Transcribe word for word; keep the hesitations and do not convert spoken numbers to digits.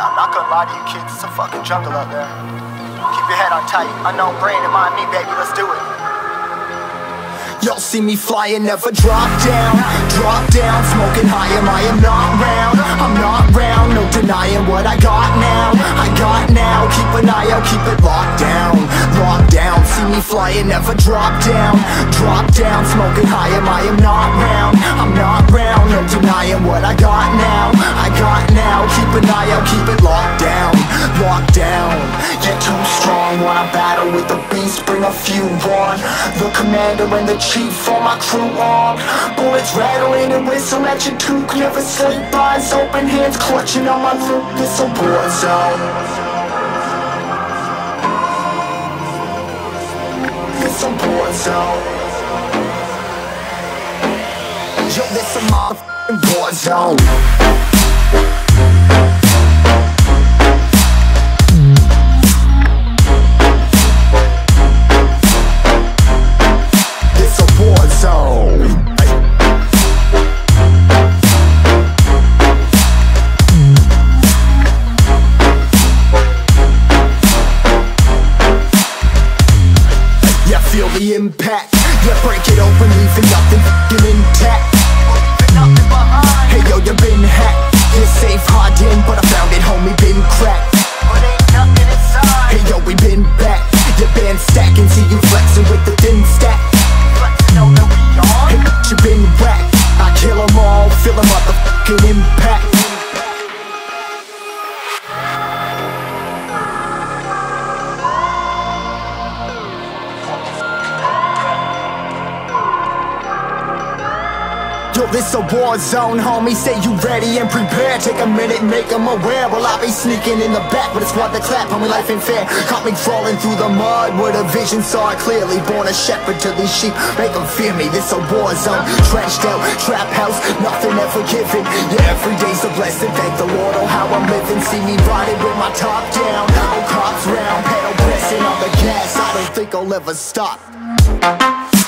I'm not gonna lie to you kids, it's a fucking jungle out there. Keep your head on tight, unknown brain and mind me, baby, let's do it. Y'all see me flying, never drop down. Drop down, smoking high, am I am not round. I'm not round, no denying what I got now. I got now, keep an eye out, keep it locked down. Locked down, see me flying, never drop down. Drop down, smoking high, am I am not round. I'm not round, no denying what I got now. I got now, keep an eye out, keep it locked down. Locked down, get too strong when I battle with the beast, bring a few on. The commander and the chief for my crew on. Bullets rattling and whistle at your tuke. Never sleep, eyes open, hands clutching on my loot. This a war zone. This a war zone. Yo, this a motherfucking war zone. Feel the impact, yeah, break it open, leaving nothing f***ing intact. Hey yo, you been hacked, you're safe, hard in, but I found it, homie, been cracked. Hey yo, we been back, your band stacking, see you flexing with the thin stack. Hey, you been whacked, I kill them all, feel the motherfucking impact. Yo, this a war zone, homie, say you ready and prepared. Take a minute and make them aware. Well, I be sneaking in the back, but it's what the clap, homie, life ain't fair. Caught me crawling through the mud with a vision, saw it clearly. Born a shepherd to these sheep, make them fear me. This a war zone, trashed out, trap house, nothing ever given. Yeah, every day's a blessing, thank the Lord, oh how I'm living. See me riding with my top down, oh cops round, pedal pressing on the gas. I don't think I'll ever stop.